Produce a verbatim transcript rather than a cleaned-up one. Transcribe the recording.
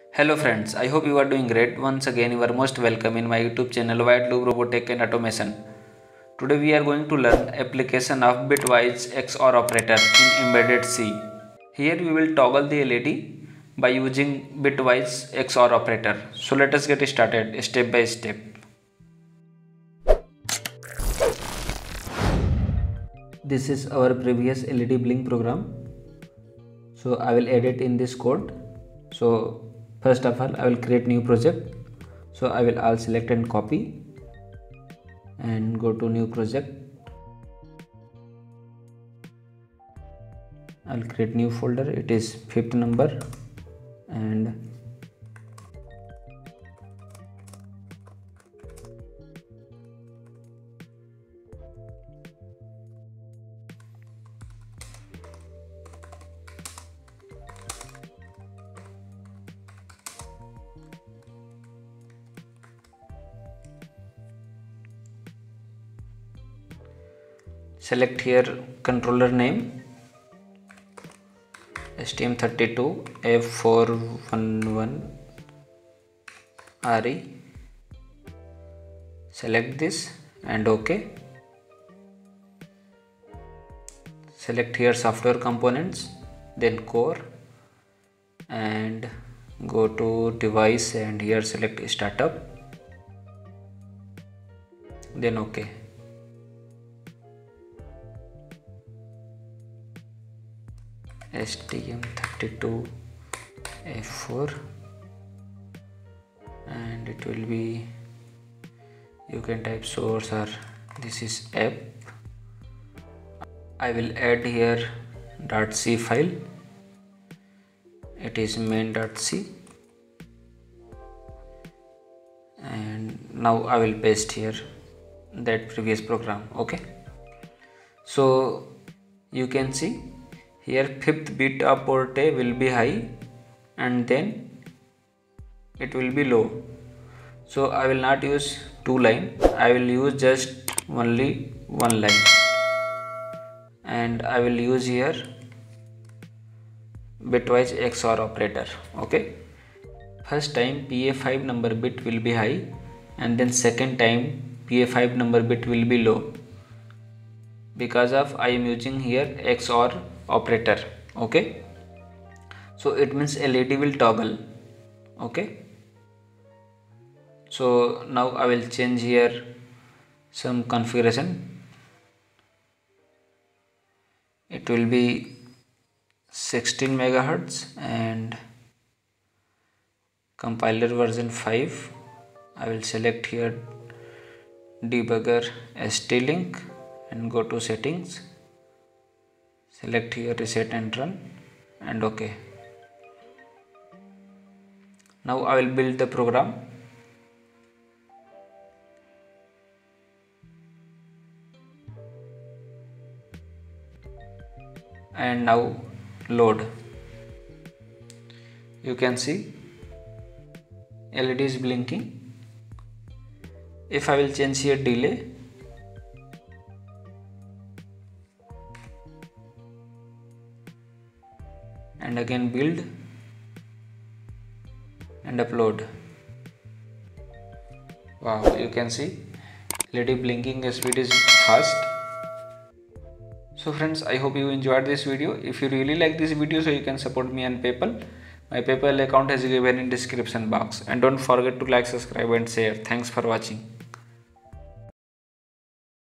Hello friends, I hope you are doing great. Once again, you are most welcome in my YouTube channel White Loop Robotech and Automation. Today we are going to learn application of bitwise X O R operator in embedded C. Here we will toggle the L E D by using bitwise X O R operator. So let us get started step by step. This is our previous L E D blink program. So I will edit in this code. So first of all, I will create new project. So I will all select and copy and go to new project. I will create new folder. It is fifth number and select here controller name S T M thirty-two F four eleven R E. Select this and OK. Select here software components, then core, and go to device and here select startup, then OK. S T M thirty-two F four and it will be, you can type source or this is app. I will add here .c file. It is main.c and now I will paste here that previous program. Okay, so you can see here fifth bit of port A will be high and then it will be low. So I will not use two line, I will use just only one line and I will use here bitwise X O R operator. Okay, first time P A five number bit will be high and then second time P A five number bit will be low, because of I am using here X O R operator. Okay, so it means L E D will toggle. Okay, so now I will change here some configuration. It will be sixteen megahertz and compiler version five. I will select here debugger S T link and go to settings. Select here reset and run and OK. Now I will build the program. And now load. You can see L E D is blinking. If I will change here delay, and again build and upload. Wow, you can see L E D blinking speed is fast. So friends, I hope you enjoyed this video. If you really like this video, so you can support me on PayPal. My PayPal account is given in description box, and don't forget to like, subscribe and share. Thanks for watching.